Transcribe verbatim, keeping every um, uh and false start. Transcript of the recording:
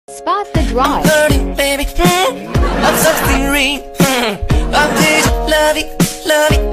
Spot the drive. Learning, baby, mm, I'm something real. Mm, I'm this, love it, love it.